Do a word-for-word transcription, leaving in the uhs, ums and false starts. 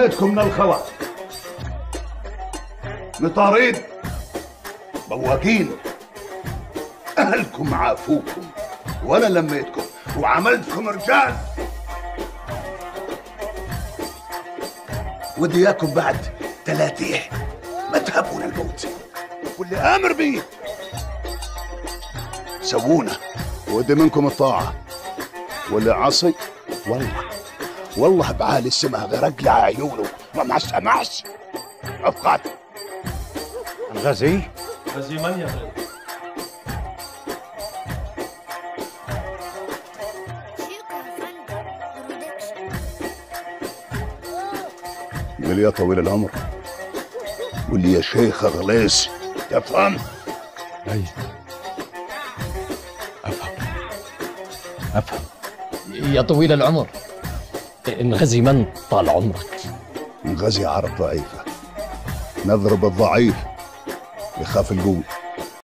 لميتكم من الخلا، مطاريد بواقين، أهلكم عافوكم وأنا لميتكم وعملتكم رجال. ودي إياكم بعد تلاتيه ما تهبون الموت، واللي آمر بيه سوونا، ودي منكم الطاعة، واللي عصي والله والله بعالي السما غرقلع عيونه وما سمعش. أفقد الغزي غزي من يا غالي؟ قل يا طويل العمر، واللي يا شيخ غليس، تفهم؟ اي افهم افهم يا طويل العمر، الغزي من طال عمرك؟ الغزي عرب ضعيفة، نضرب الضعيف يخاف القوي.